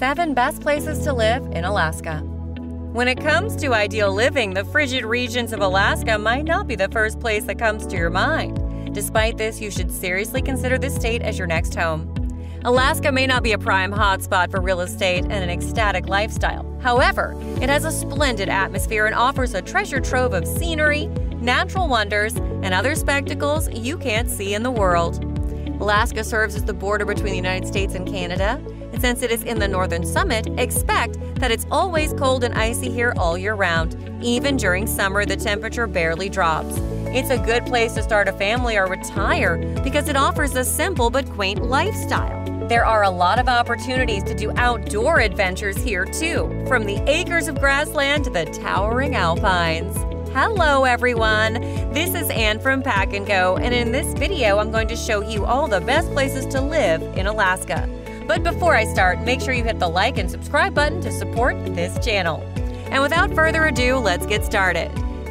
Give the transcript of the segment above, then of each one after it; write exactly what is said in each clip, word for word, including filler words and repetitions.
seven best places to live in Alaska. When it comes to ideal living, the frigid regions of Alaska might not be the first place that comes to your mind. Despite this, you should seriously consider this state as your next home. Alaska may not be a prime hotspot for real estate and an ecstatic lifestyle. However, it has a splendid atmosphere and offers a treasure trove of scenery, natural wonders, and other spectacles you can't see in the world. Alaska serves as the border between the United States and Canada, and since it is in the northern summit, expect that it's always cold and icy here all year round. Even during summer, the temperature barely drops. It's a good place to start a family or retire because it offers a simple but quaint lifestyle. There are a lot of opportunities to do outdoor adventures here too, from the acres of grassland to the towering alpines. Hello everyone! This is Anne from PackAndGo, and in this video I'm going to show you all the best places to live in Alaska. But before I start, make sure you hit the like and subscribe button to support this channel. And without further ado, let's get started.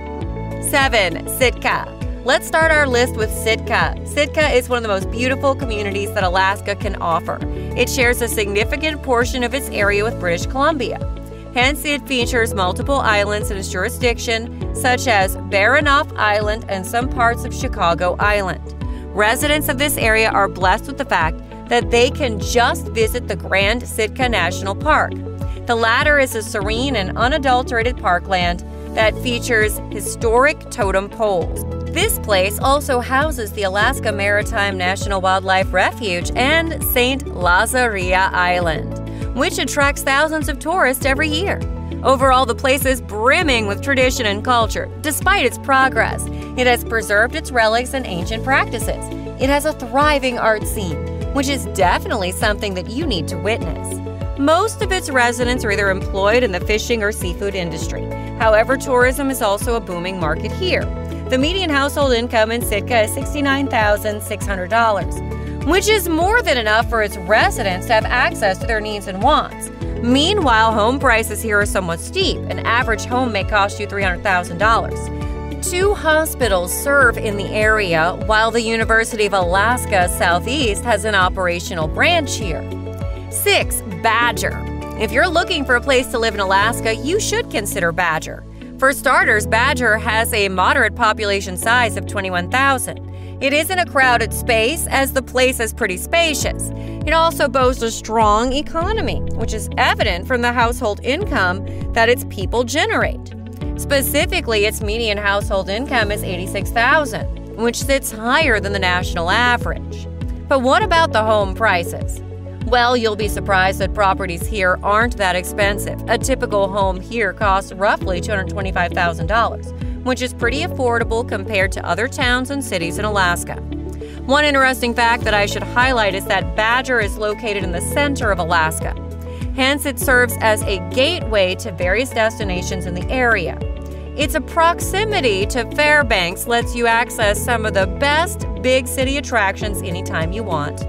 seven. Sitka. Let's start our list with Sitka. Sitka is one of the most beautiful communities that Alaska can offer. It shares a significant portion of its area with British Columbia. Hence, it features multiple islands in its jurisdiction, such as Baranof Island and some parts of Chicago Island. Residents of this area are blessed with the fact that they can just visit the Grand Sitka National Park. The latter is a serene and unadulterated parkland that features historic totem poles. This place also houses the Alaska Maritime National Wildlife Refuge and Saint Lazaria Island, which attracts thousands of tourists every year. Overall, the place is brimming with tradition and culture. Despite its progress, it has preserved its relics and ancient practices. It has a thriving art scene, which is definitely something that you need to witness. Most of its residents are either employed in the fishing or seafood industry. However, tourism is also a booming market here. The median household income in Sitka is sixty-nine thousand six hundred dollars, which is more than enough for its residents to have access to their needs and wants. Meanwhile, home prices here are somewhat steep. An average home may cost you three hundred thousand dollars. Two hospitals serve in the area, while the University of Alaska Southeast has an operational branch here. six. Badger. If you're looking for a place to live in Alaska, you should consider Badger. For starters, Badger has a moderate population size of twenty-one thousand. It isn't a crowded space, as the place is pretty spacious. It also boasts a strong economy, which is evident from the household income that its people generate. Specifically, its median household income is eighty-six thousand dollars, which sits higher than the national average. But what about the home prices? Well, you'll be surprised that properties here aren't that expensive. A typical home here costs roughly two hundred twenty-five thousand dollars, which is pretty affordable compared to other towns and cities in Alaska. One interesting fact that I should highlight is that Badger is located in the center of Alaska. Hence, it serves as a gateway to various destinations in the area. Its proximity to Fairbanks lets you access some of the best big city attractions anytime you want.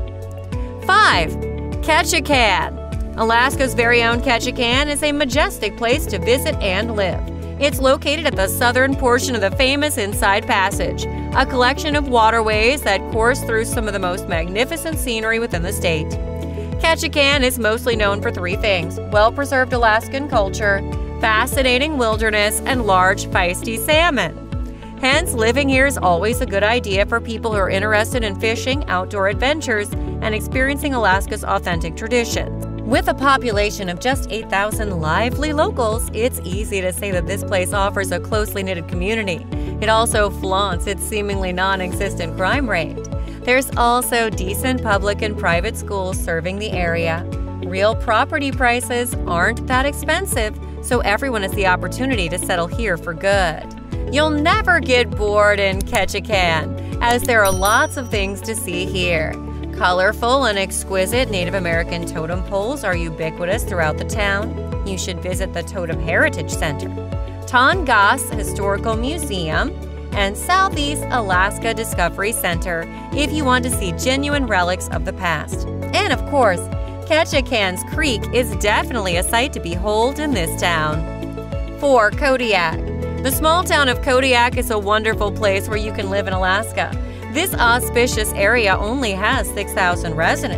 five. Ketchikan. Alaska's very own Ketchikan is a majestic place to visit and live. It's located at the southern portion of the famous Inside Passage, a collection of waterways that course through some of the most magnificent scenery within the state. Ketchikan is mostly known for three things: well-preserved Alaskan culture, fascinating wilderness, and large, feisty salmon. Hence, living here is always a good idea for people who are interested in fishing, outdoor adventures, and experiencing Alaska's authentic traditions. With a population of just eight thousand lively locals, it's easy to say that this place offers a closely knitted community. It also flaunts its seemingly non-existent crime rate. There's also decent public and private schools serving the area. Real property prices aren't that expensive, so everyone has the opportunity to settle here for good. You'll never get bored in Ketchikan, as there are lots of things to see here. Colorful and exquisite Native American totem poles are ubiquitous throughout the town. You should visit the Totem Heritage Center, Tongass Historical Museum, and Southeast Alaska Discovery Center if you want to see genuine relics of the past. And of course, Ketchikan's Creek is definitely a sight to behold in this town. four. Kodiak. The small town of Kodiak is a wonderful place where you can live in Alaska. This auspicious area only has six thousand residents,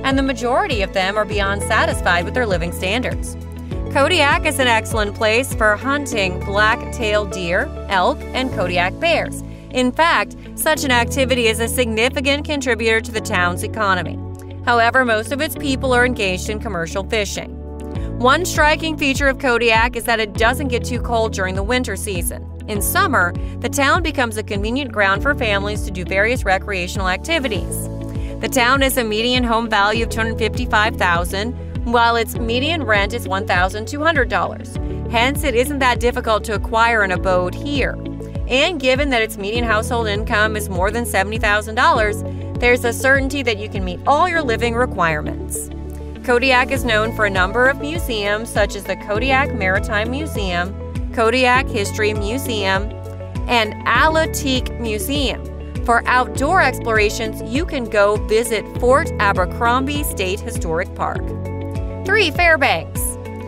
and the majority of them are beyond satisfied with their living standards. Kodiak is an excellent place for hunting black-tailed deer, elk, and Kodiak bears. In fact, such an activity is a significant contributor to the town's economy. However, most of its people are engaged in commercial fishing. One striking feature of Kodiak is that it doesn't get too cold during the winter season. In summer, the town becomes a convenient ground for families to do various recreational activities. The town has a median home value of two hundred fifty-five thousand dollars, while its median rent is one thousand two hundred dollars. Hence, it isn't that difficult to acquire an abode here. And given that its median household income is more than seventy thousand dollars, there's a certainty that you can meet all your living requirements. Kodiak is known for a number of museums such as the Kodiak Maritime Museum, Kodiak History Museum, and Alautique Museum. For outdoor explorations, you can go visit Fort Abercrombie State Historic Park. three. Fairbanks.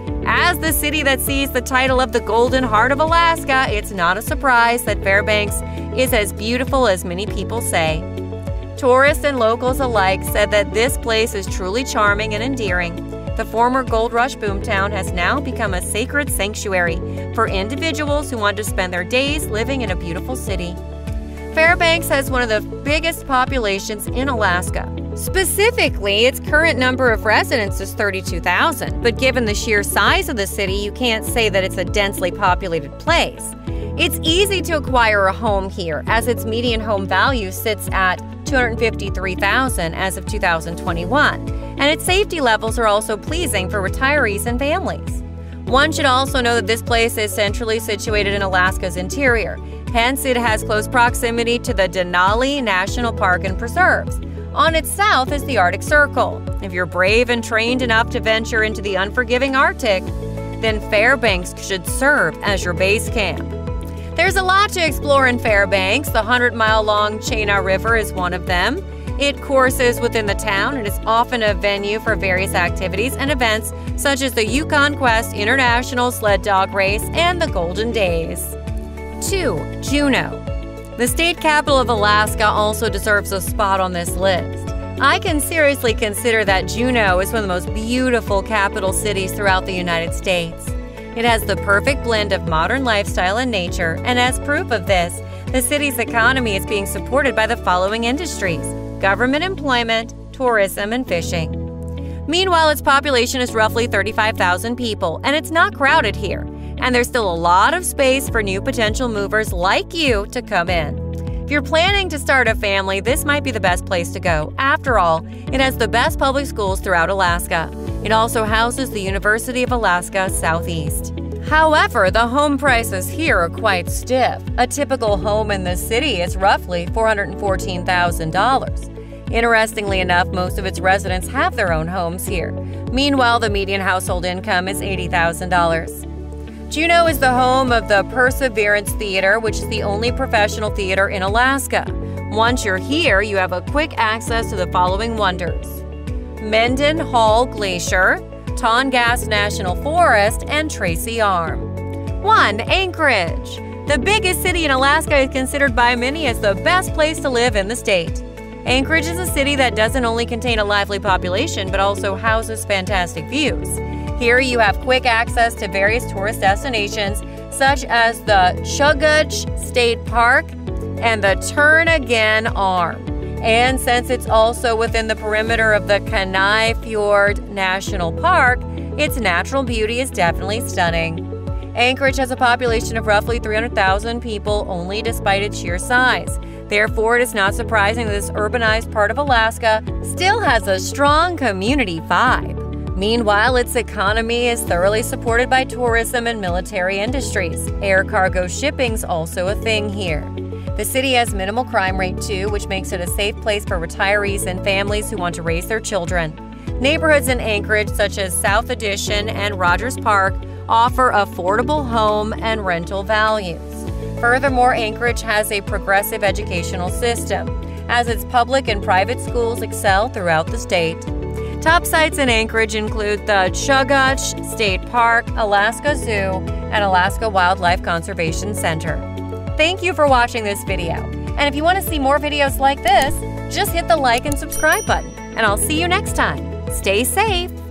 As the city that sees the title of the Golden Heart of Alaska, it's not a surprise that Fairbanks is as beautiful as many people say. Tourists and locals alike said that this place is truly charming and endearing. The former Gold Rush boomtown has now become a sacred sanctuary for individuals who want to spend their days living in a beautiful city. Fairbanks has one of the biggest populations in Alaska. Specifically, its current number of residents is thirty-two thousand, but given the sheer size of the city, you can't say that it's a densely populated place. It's easy to acquire a home here, as its median home value sits at two hundred fifty-three thousand dollars as of two thousand twenty-one, and its safety levels are also pleasing for retirees and families. One should also know that this place is centrally situated in Alaska's interior, hence it has close proximity to the Denali National Park and Preserves. On its south is the Arctic Circle. If you're brave and trained enough to venture into the unforgiving Arctic, then Fairbanks should serve as your base camp. There's a lot to explore in Fairbanks. The hundred-mile-long Chena River is one of them. It courses within the town and is often a venue for various activities and events such as the Yukon Quest International Sled Dog Race and the Golden Days. two. Juneau. The state capital of Alaska also deserves a spot on this list. I can seriously consider that Juneau is one of the most beautiful capital cities throughout the United States. It has the perfect blend of modern lifestyle and nature, and as proof of this, the city's economy is being supported by the following industries: government employment, tourism, and fishing. Meanwhile, its population is roughly thirty-five thousand people, and it's not crowded here, and there's still a lot of space for new potential movers like you to come in. If you're planning to start a family, this might be the best place to go. After all, it has the best public schools throughout Alaska. It also houses the University of Alaska Southeast. However, the home prices here are quite stiff. A typical home in the city is roughly four hundred fourteen thousand dollars. Interestingly enough, most of its residents have their own homes here. Meanwhile, the median household income is eighty thousand dollars. Juneau is the home of the Perseverance Theater, which is the only professional theater in Alaska. Once you're here, you have a quick access to the following wonders: Mendenhall Glacier, Tongass National Forest, and Tracy Arm. one. Anchorage. The biggest city in Alaska is considered by many as the best place to live in the state. Anchorage is a city that doesn't only contain a lively population, but also houses fantastic views. Here you have quick access to various tourist destinations, such as the Chugach State Park and the Turn Again Arm. And since it's also within the perimeter of the Kenai Fjord National Park, its natural beauty is definitely stunning. Anchorage has a population of roughly three hundred thousand people only despite its sheer size. Therefore, it is not surprising that this urbanized part of Alaska still has a strong community vibe. Meanwhile, its economy is thoroughly supported by tourism and military industries. Air cargo shipping's also a thing here. The city has minimal crime rate too, which makes it a safe place for retirees and families who want to raise their children. Neighborhoods in Anchorage, such as South Addition and Rogers Park, offer affordable home and rental values. Furthermore, Anchorage has a progressive educational system, as its public and private schools excel throughout the state. Top sites in Anchorage include the Chugach State Park, Alaska Zoo, and Alaska Wildlife Conservation Center. Thank you for watching this video. And if you want to see more videos like this, just hit the like and subscribe button, and I'll see you next time. Stay safe.